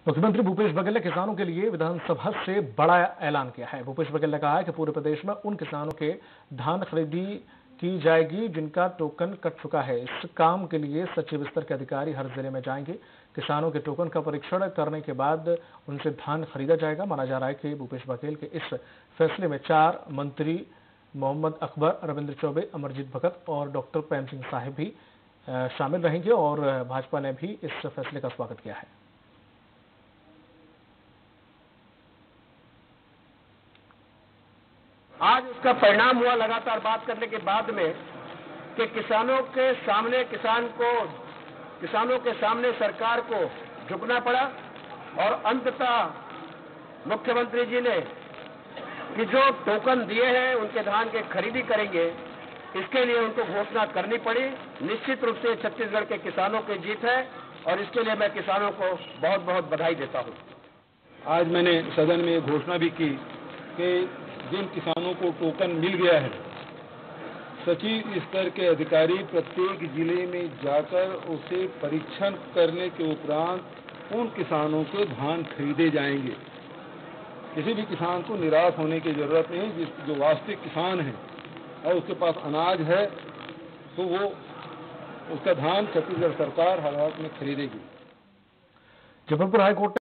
मुख्यमंत्री भूपेश बघेल ने किसानों के लिए विधानसभा से बड़ा ऐलान किया है। भूपेश बघेल ने कहा है कि पूरे प्रदेश में उन किसानों के धान खरीदी की जाएगी जिनका टोकन कट चुका है। इस काम के लिए सचिव स्तर के अधिकारी हर जिले में जाएंगे। किसानों के टोकन का परीक्षण करने के बाद उनसे धान खरीदा जाएगा। माना जा रहा है कि भूपेश बघेल के इस फैसले में 4 मंत्री मोहम्मद अकबर, रविंद्र चौबे, अमरजीत भगत और डॉक्टर प्रेम सिंह साहिब भी शामिल रहेंगे और भाजपा ने भी इस फैसले का स्वागत किया है। आज उसका परिणाम हुआ लगातार बात करने के बाद में कि किसानों के सामने सरकार को झुकना पड़ा और अंततः मुख्यमंत्री जी ने कि जो टोकन दिए हैं उनके धान के खरीदी करेंगे, इसके लिए उनको घोषणा करनी पड़ी। निश्चित रूप से छत्तीसगढ़ के किसानों की जीत है और इसके लिए मैं किसानों को बहुत बहुत बधाई देता हूं। आज मैंने सदन में घोषणा भी की कि जिन किसानों को टोकन मिल गया है, सचिव स्तर के अधिकारी प्रत्येक जिले में जाकर उसे परीक्षण करने के उपरांत उन किसानों के धान खरीदे जाएंगे। किसी भी किसान को निराश होने की जरूरत नहीं। जो वास्तविक किसान है और उसके पास अनाज है तो वो उसका धान छत्तीसगढ़ सरकार हर हालत में खरीदेगी। जबलपुर हाईकोर्ट